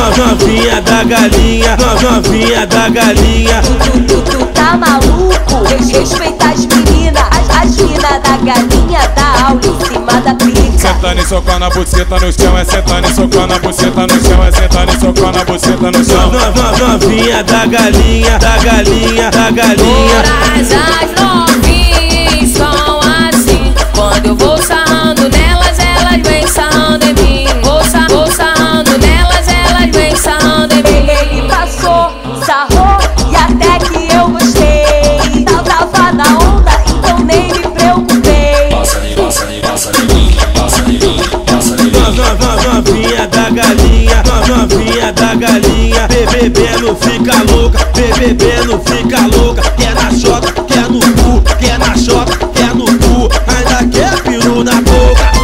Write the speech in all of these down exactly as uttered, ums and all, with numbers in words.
Novinha da galinha, novinha da galinha. Tu, tu, tu tá maluco? Respeita as meninas, as, as minas da galinha da aula em cima da pica. Sentando e socando a buceta no chão, é sentando e socando a buceta no chão, é sentando e socando a buceta no chão. Novinha da galinha, da galinha, da galinha. Todas as novinhas são assim. Quando eu vou sarrando nelas, elas vêm sarrando em mim. Vou, sa vou sarrando nelas, elas vêm sarrando em mim. Ele passou, sarrou e até que eu gostei. Tava na onda, então nem me preocupei. Passa de, passa de, passa de mim, passa de mim, passa de mim. Novinha da galinha, novinha da galinha. Bebê não fica louca, bebê não fica louca. Quer na chota, quer no cu, quer na chota, quer no cu. Ainda quer peru na boca.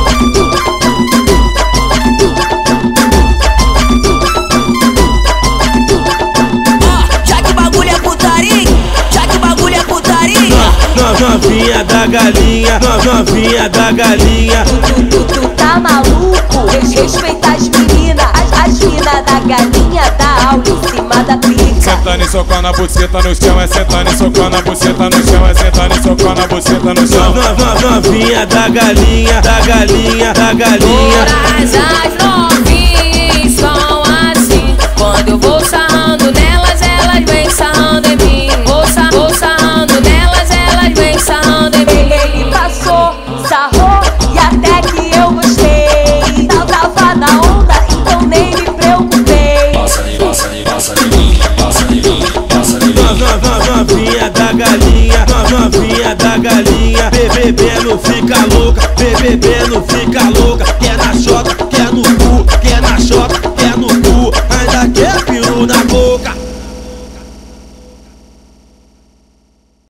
Já que o bagulho é putaria, já que o bagulho é putaria. Novinha da galinha, novinha da galinha. Tu, tu, tu tá maluco? Respeita as meninas, as, as minas da galinha da aula em cima da pica. Sentando e socando a buceta no chão, é sentando e socando a buceta no chão, é sentando e socando a buceta no chão. Novinha da galinha, da galinha, da galinha. Todas as novinhas são assim. Quando eu vou sarrando nelas, elas vêm sarrando em mim. Vou, sa vou sarrando nelas, elas vêm sarrando em mim. Ele passou, sarrou e até que eu gostei. Tava na onda, então nem me preocupei. Passa de, passa de, passa de mim, passa de mim, passa de mim. Novinha da galinha, novinha da galinha. Bebê não fica louca, bebê não fica louca. Quer na chota,